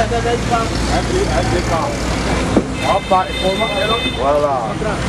Voilà.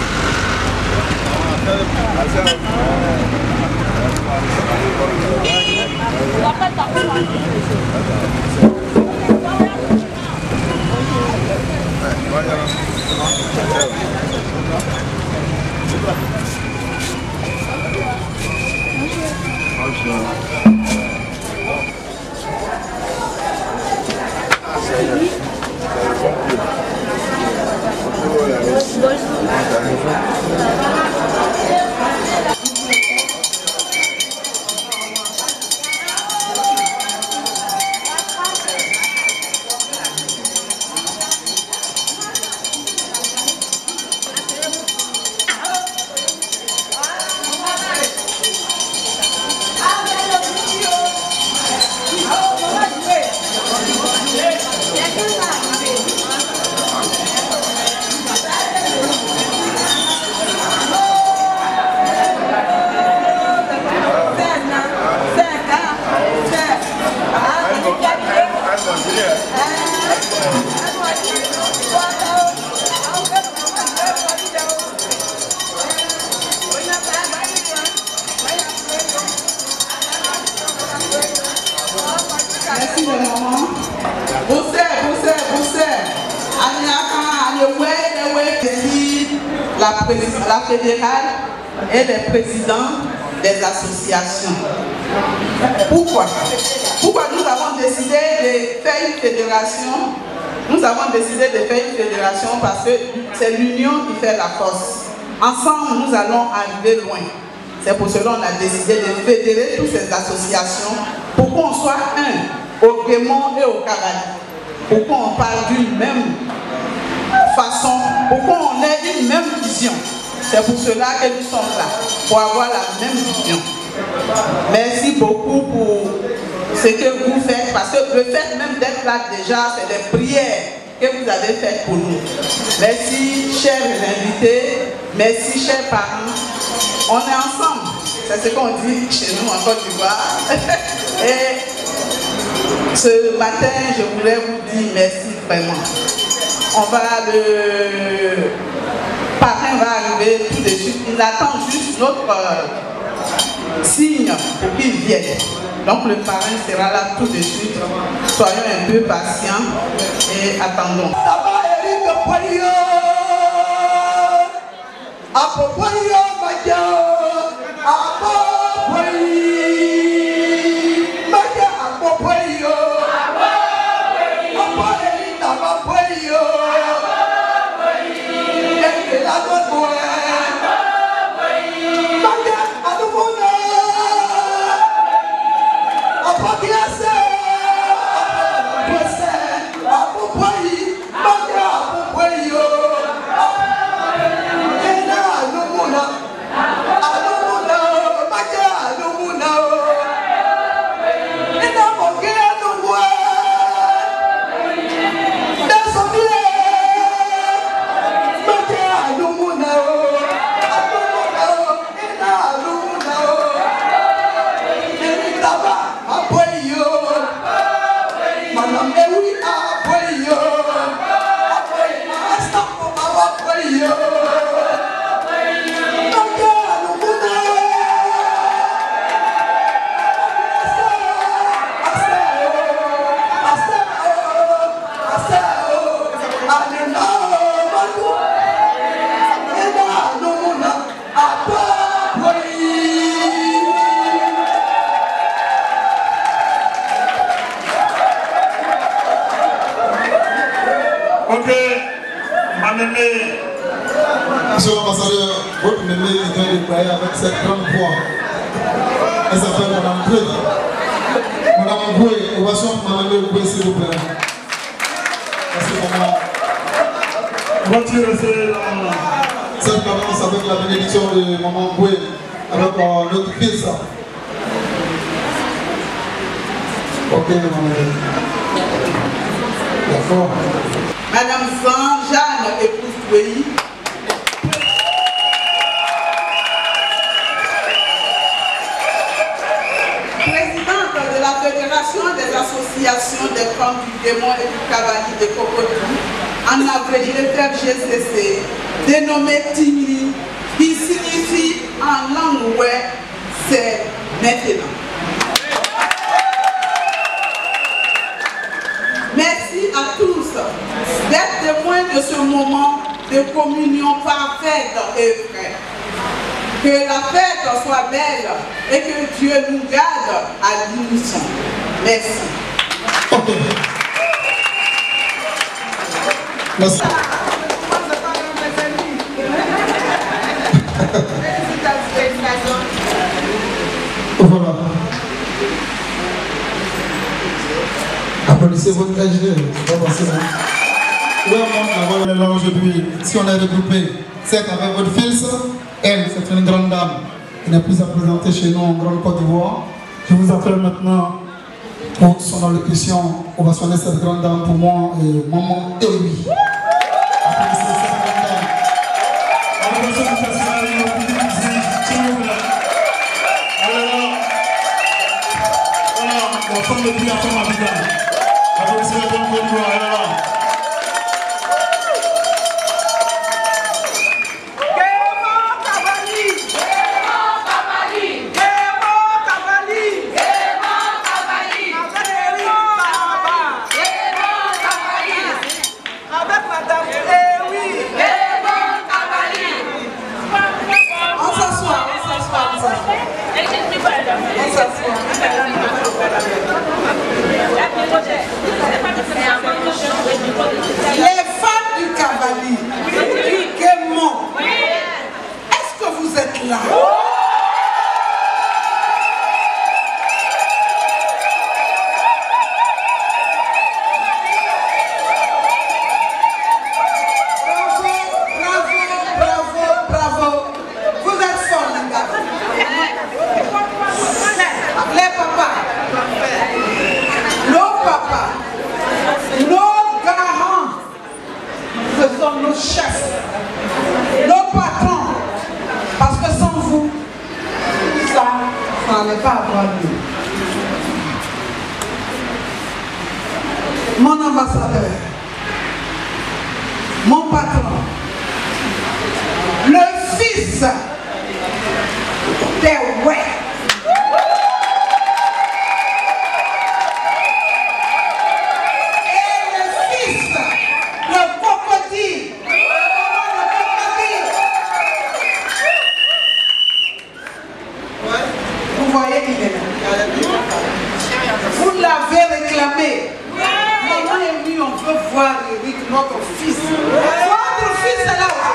Merci le maman. La fédérale et les présidents des associations. Pourquoi nous avons décidé de faire une fédération? Nous avons décidé de faire une fédération parce que c'est l'union qui fait la force. Ensemble, nous allons arriver loin. C'est pour cela qu'on a décidé de fédérer toutes ces associations pour qu'on soit un au Grémont et au Cavali. Pour qu'on parle d'une même façon, pour qu'on ait une même vision. C'est pour cela que nous sommes là, pour avoir la même vision. Merci beaucoup pour ce que vous faites, parce que le fait même d'être là déjà, c'est des prières que vous avez faites pour nous. Merci, chers invités, merci, chers parents. On est ensemble, c'est ce qu'on dit chez nous en Côte d'Ivoire. Et ce matin, je voulais vous dire merci vraiment. Le parrain va arriver tout de suite. Il attend juste notre signe pour qu'il vienne. Donc le parrain sera là tout de suite. Soyons un peu patients et attendons. Ok, ma mémé. Monsieur l'ambassadeur, votre mémé vient de déployer avec cette grande voix. Elle s'appelle Madame Boué. Madame Boué, ovation pour Madame Boué, s'il vous plaît. Merci maman. Cette cadence avec la bénédiction de Maman Boué, avec notre fils. Ok, maman. D'accord. Madame Jeanne, épouse Touéi. Présidente de la Fédération des associations des femmes du démon et du cavalier de Cocody, en abrégé FGCC, dénommé Tingli, qui signifie en langue ouais, c'est maintenant. Merci à tous d'être témoins de ce moment de communion parfaite et vraie. Que la fête soit belle et que Dieu nous garde à l'unisson. Merci. Ok. Merci. Voilà. Applaudissez votre AG, c'est pas possible. Là aujourd'hui, si on est regroupé, c'est avec votre fils, elle, c'est une grande dame qui n'est plus à présenter chez nous en Grande Côte d'Ivoire. Je vous appelle maintenant pour son allocution. On va sonner cette grande dame pour moi et maman et lui. Applaudissez cette grande dame. La femme de Dieu a fait ma vie. Applaudissez la Grande Côte d'Ivoire, elle est là. Les femmes du cavalier, du Guémon, est-ce que vous êtes là? Bravo, vous êtes formidables. Les papas, nos papas, nos garants, ce sont nos chefs, nos patrons, parce que sans vous, ça n'allait pas avoir lieu. Mon ambassadeur, mon patron, le fils des ouais. Vous voyez qu'il est là. Vous l'avez réclamé. Maman et lui, on veut voir Eric, notre fils. Votre fils est là aujourd'hui.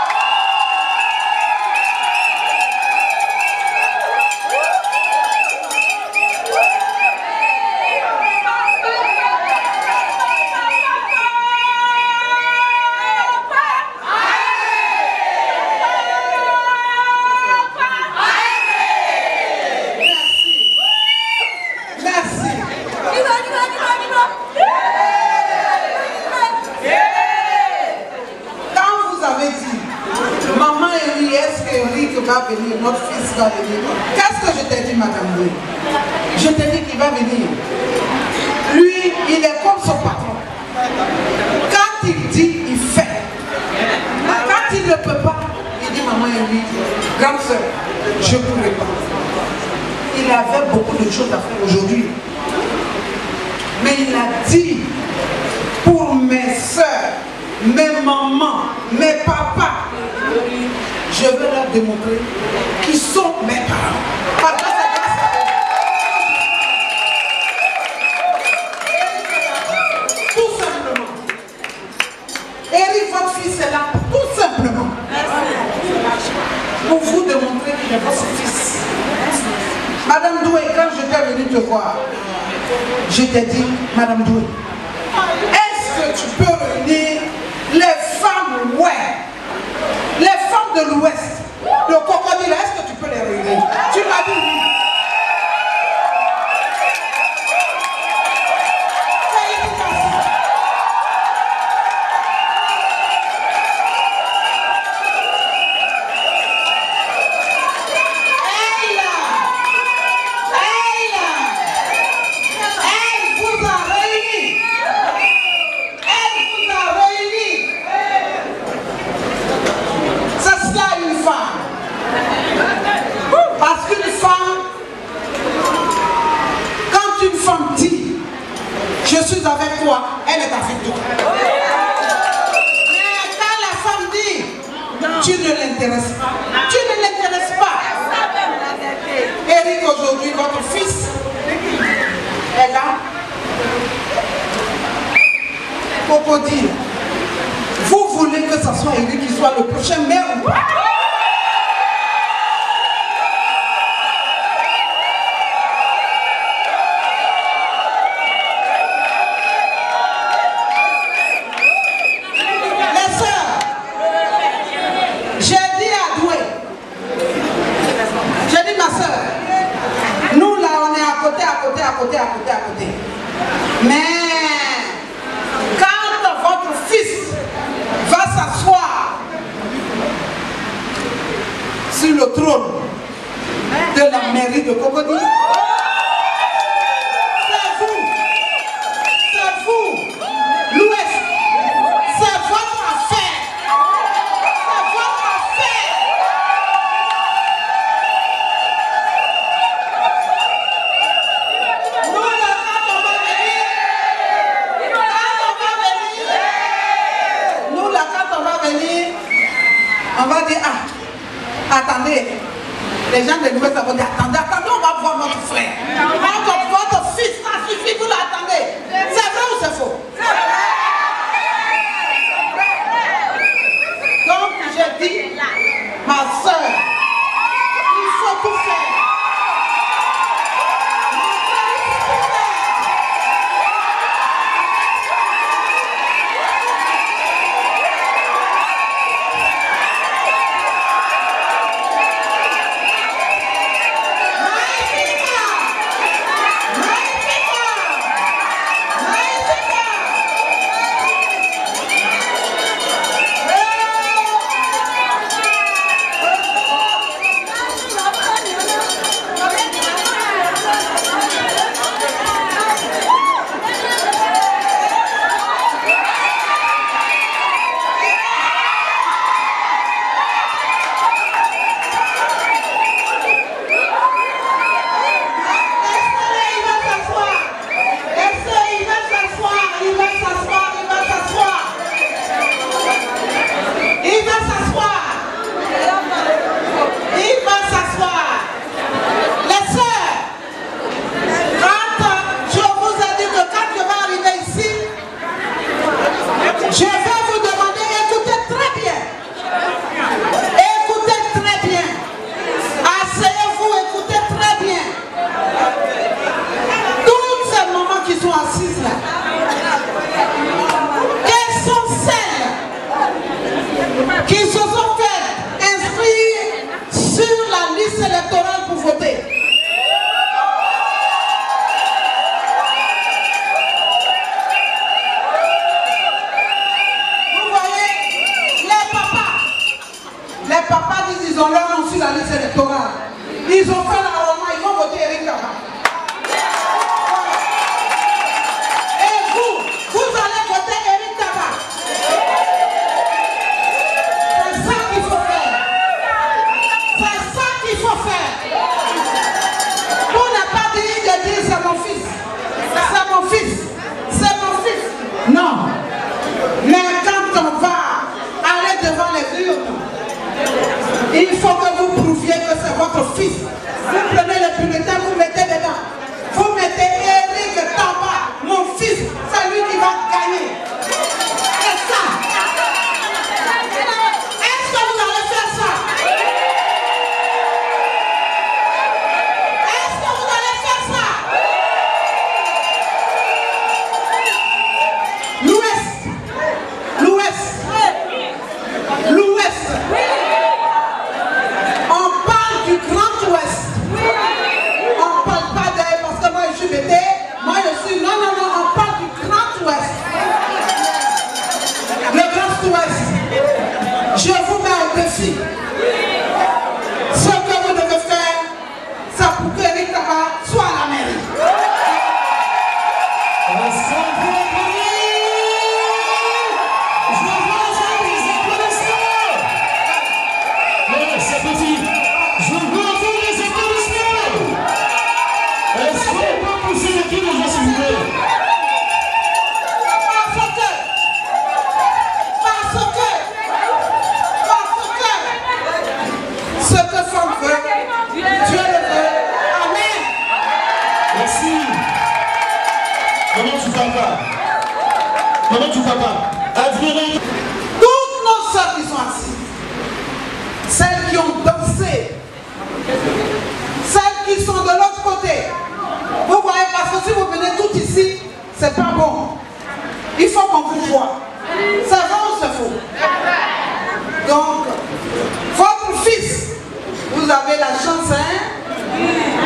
Va venir, notre fils va venir. Qu'est-ce que je t'ai dit, madame Louis? Je t'ai dit qu'il va venir. Lui, il est comme son patron. Quand il dit, il fait. Quand il ne peut pas, il dit, maman et lui, grande soeur, je ne pourrai pas. Il avait beaucoup de choses à faire aujourd'hui. Mais il a dit, pour mes soeurs, mes mamans, mes papas, je veux leur démontrer qu'ils sont mes parents. Tout simplement. Eric, votre fils est là, tout simplement. Pour vous démontrer qu'il est votre fils. Madame Doué, quand je t'ai venu te voir, je t'ai dit, Madame Doué, est-ce que tu peux réunir les femmes, ouais, les femmes de l'Ouest, le Cocody, est-ce que tu peux les réunir? Tu m'as dit oui. aujourd'hui, votre fils est là. Cocody, vous voulez que ce soit lui qui soit le prochain maire ou pas? À côté. Mais quand votre fils va s'asseoir sur le trône de la mairie de Cocody, c'est vous, l'Ouest, c'est votre affaire. C'est votre affaire. On va dire, ah, attendez, les gens de l'Ouest vont dire, attendez, on va voir notre frère. Votre fils, ça suffit, vous l'attendez. C'est vrai ou c'est faux? Donc, j'ai dit, ma soeur, il faut tout faire. Ils ont fait la Roma, ils vont voter Eric Taba. Et vous allez voter Eric Taba. C'est ça qu'il faut faire. C'est ça qu'il faut faire. Pour ne pas dire c'est mon fils. C'est mon fils. C'est mon fils. Non. Mais quand on va aller devant les urnes, il faut que vous prouviez que c'est votre fils. Vous prenez le bulletin, vous mettez dedans. Vous mettez Eric Taba, mon fils, c'est lui qui va gagner. C'est ça. Est-ce que vous allez faire ça? Est-ce que vous allez faire ça? L'Ouest. On parle du Grand Ouest. On ne parle pas d'elle parce que moi je suis bêté. Moi je suis... Non, on parle du Grand Ouest. Le Grand Ouest. Je vous mets au défi. Ce que vous devez faire, c'est pour que Eric Taba soit à la mairie. Ce que Femme veut, Dieu le veut, Toutes nos soeurs qui sont assises, celles qui ont dansé, celles qui sont de l'autre côté, vous voyez, parce que si vous venez tout ici, c'est pas bon. Il faut qu'on vous voie. C'est vrai ou c'est faux? Donc, votre fils, vous avez la chance, hein?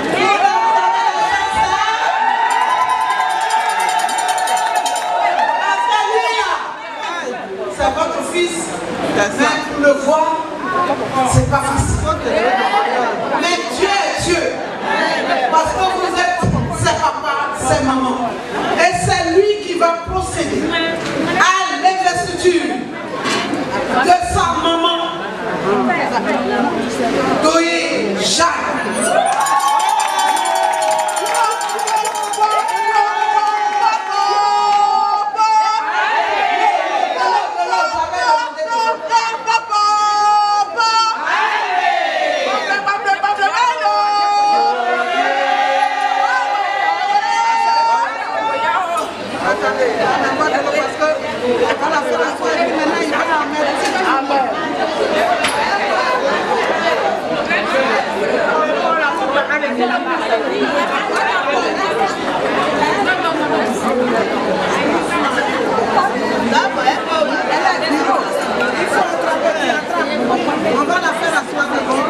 C'est votre fils, mais pour le voir, c'est pas facile. Mais Dieu est Dieu. Parce que vous êtes ses papas, ses mamans. Et c'est lui qui va procéder à l'investiture de sa maman, Doye Jacques. On va la faire à soi d'abord.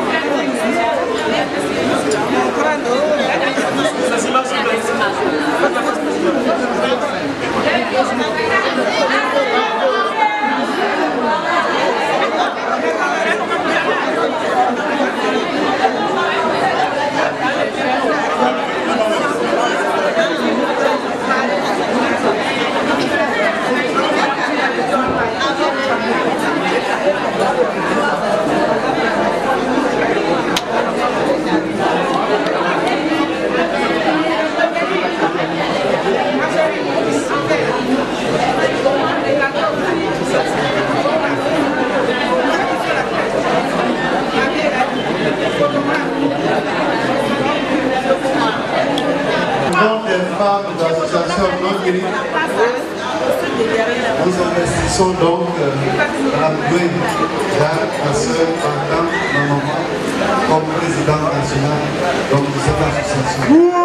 Nous investissons donc à Doye Jacques, ma soeur, ma tante, ma maman, comme président national donc, de cette association.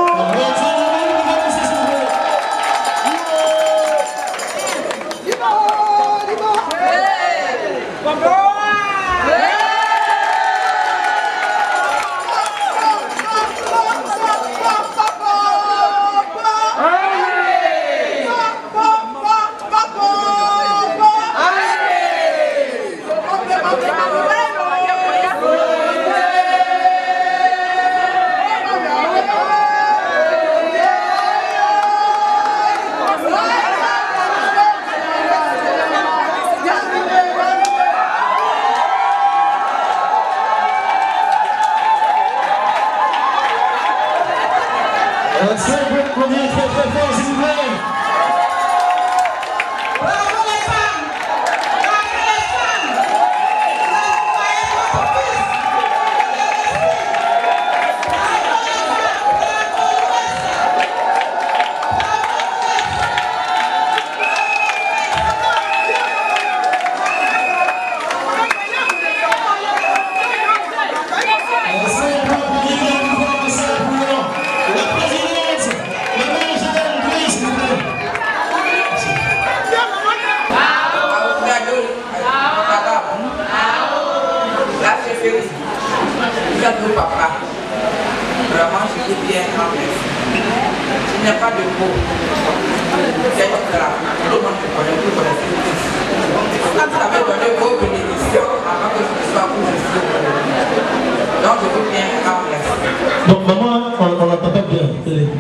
Papa, vraiment je vous dis un grand merci. Il n'y a pas de mots. C'est une grâce. Tout le monde me connaît, vous connaissez. Quand vous avez donné vos bénédictions avant que je ne sois où je suis. Donc je vous dis un grand merci. Donc maman, on n'entend pas bien.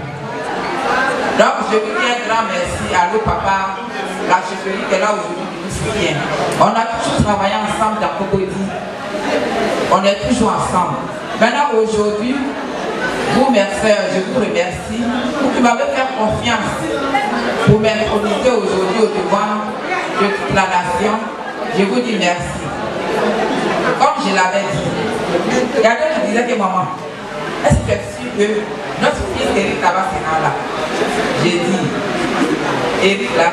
Donc je vous dis un grand merci à nos papas, la chefferie qui est là aujourd'hui qui nous soutient. On a toujours travaillé ensemble dans Cocody. On est toujours ensemble. Maintenant, aujourd'hui, vous, mes frères, je vous remercie pour que vous m'avez fait confiance pour m'introduire aujourd'hui au devant de toute la nation. Je vous dis merci. Comme je l'avais dit, il y a quelqu'un qui disait que maman, est-ce que tu es sûr que notre fils Eric Tabassina là, j'ai dit, Éric là,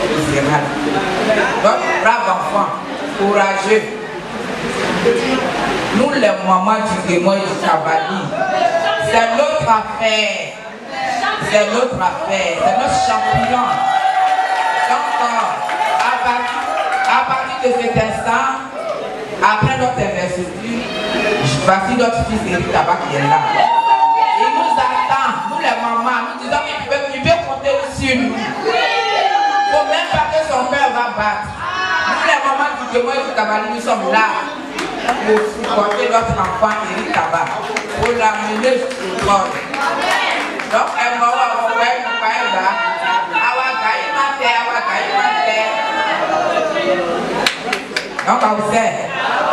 donc, brave enfant, courageux. Nous, les mamans du Guémoy et du Cavalier, c'est notre affaire. C'est notre affaire, c'est notre champion. Donc, à partir de cet instant, après notre investiture, voici notre fils Éric Taba qui est là. Il nous attend, nous les mamans, nous disons qu'il peut compter sur nous. Il ne faut même pas que son père va battre. Nous les mamans du Guémoy et du Cavalier, nous sommes là pour supporter notre enfant Éric Taba, pour l'amener sur le bord. Donc, elle m'a dit, donc, à vous faire.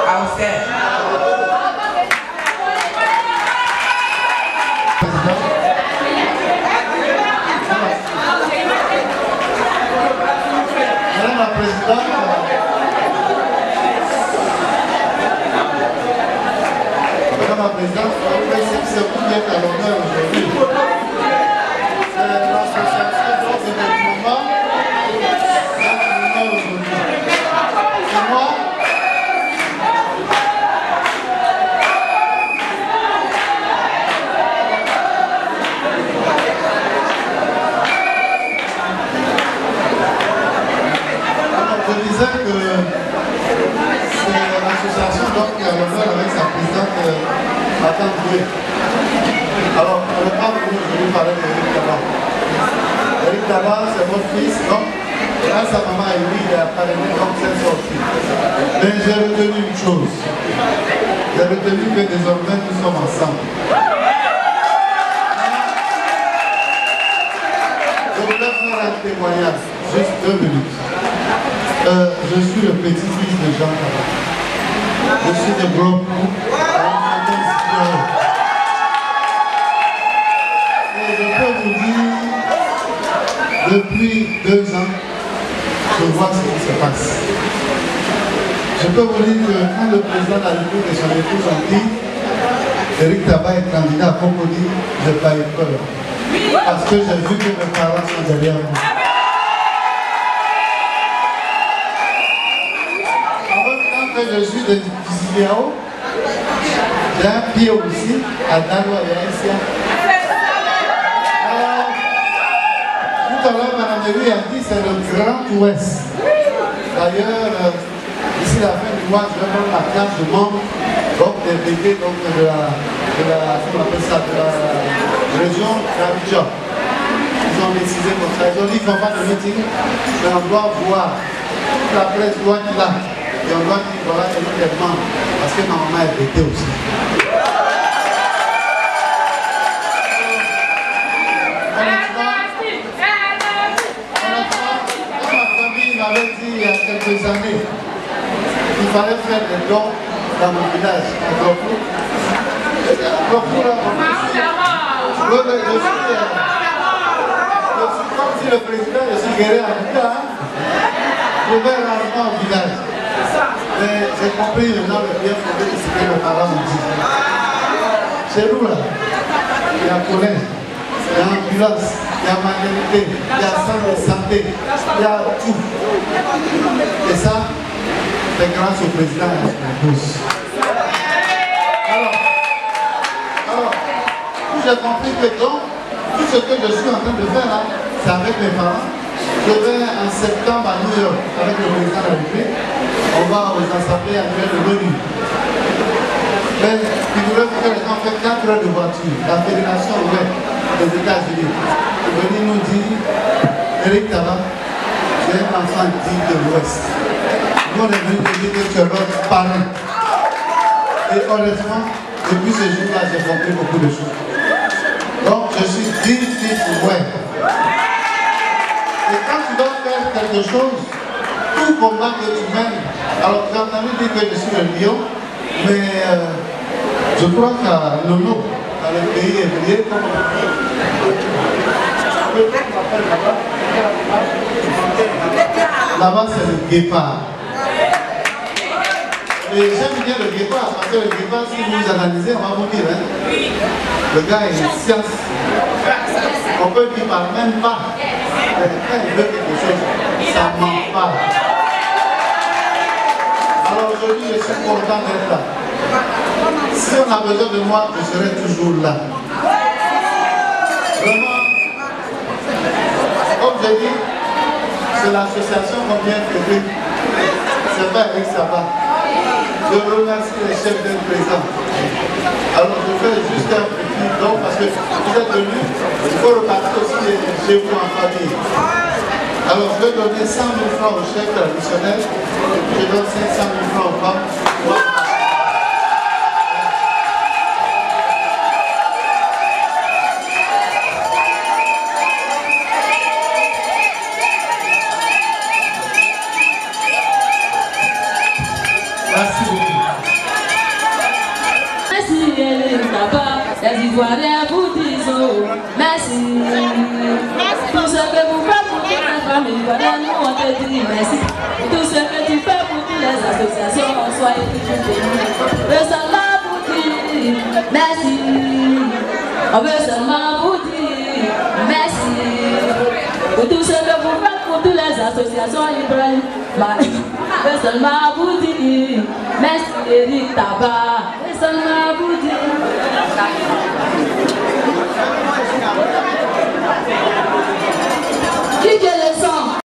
Madame la Présidente, c'est vous qui êtes à l'honneur aujourd'hui. C'est l'association dont c'est le moment qui est à l'honneur aujourd'hui. Et moi, je disais que c'est l'association qui a l'honneur avec sa présidente Madame Doué. Alors, on n'est pas venu aujourd'hui parler d'Éric Taba. Éric Taba, c'est mon fils, donc, là, sa maman et lui, il est académique, donc c'est sorti. Mais j'ai retenu une chose. J'ai retenu que désormais, nous sommes ensemble. Je voulais faire un témoignage, juste 2 minutes. Je suis le petit-fils de Jean Taba. Je suis de Gros. Et je peux vous dire, depuis 2 ans, je vois ce qui se passe. Je peux vous dire que quand le président de la République et son épouse ont dit Éric Taba est candidat à Cocody, je n'ai pas eu peur. Parce que j'ai vu que mes parents sont derrière moi. Je suis de Tiziliao, j'ai un pied aussi à Daloa et à Essia. Tout à l'heure, Mme Dewi a dit que c'est le Grand Ouest. D'ailleurs, d'ici la fin du mois, je vais prendre la carte de membre des délégués de la région d'Abidjan. Ils ont décidé comme ça. Ils ont dit qu'on va de meeting, mais on doit voir. La presse doit être là. Et on doit dire voilà évidemment, parce que ma maman est bêtée aussi. Honnêtement, ma famille m'avait dit il y a quelques années qu'il fallait faire des dons dans mon village, à Grofou. Je suis comme si le président, je suis guéri à l'État. Je vais rarement au village. Mais j'ai compris maintenant le bien fondé de ce que mes parents m'ont dit. Chez nous là, il y a collège, il y a ambulance, il y a maternité, il y a centre de santé, il y a tout. Et ça, c'est grâce au président et à son épouse. Alors, j'ai compris que donc, tout ce que je suis en train de faire là, c'est avec mes parents. Je vais en septembre à New York avec le président de la République. On va aux assemblées annuelles de l'ONU. Mais figurez-vous que les gens ont fait 4 heures de voiture. La fédération ouverte des États-Unis est venue nous dire Éric Taba, tu es un enfant digne de l'Ouest. Nous, on est venu te dire que tu es notre parrain. Et honnêtement, depuis ce jour-là, j'ai compris beaucoup de choses. Donc, je suis digne fils de l'Ouest. Et quand tu dois faire quelque chose, tout combat que tu mènes, alors j'ai entendu dire que je suis le lion, mais je crois qu'à Lolo, dans le pays évolué, là-bas c'est le guépard. Et j'aime bien le Guépard, parce que le Guépard, si vous analysez, on va vous dire, hein, le gars est une science. On peut dire, il ne parle même pas. Mais quand il veut quelque chose, ça ne ment pas. Alors aujourd'hui, je suis content d'être là. Si on a besoin de moi, je serai toujours là. Vraiment, comme j'ai dit, c'est l'association qu'on vient de faire. C'est pas avec ça va. Je remercie les chefs d'être présents. Alors je fais juste un petit don parce que vous êtes venus, il faut repartir aussi chez vous en famille. Alors je vais donner 100 000 francs aux chefs traditionnels, je donne 500 000 francs aux femmes. Merci beaucoup. Merci, les Ivoiriens vous disent merci. Tout ce que vous faites pour toutes les familles ivoiriennes, nous on te dit merci. Tout ce que tu fais pour toutes les associations, soyez toujours bénis. On veut seulement vous dire merci. On veut seulement vous dire merci. Pour tout ce que vous faites pour toutes les associations ivoiriennes, on veut seulement vous dire merci, Eric Tabar. On veut seulement vous dire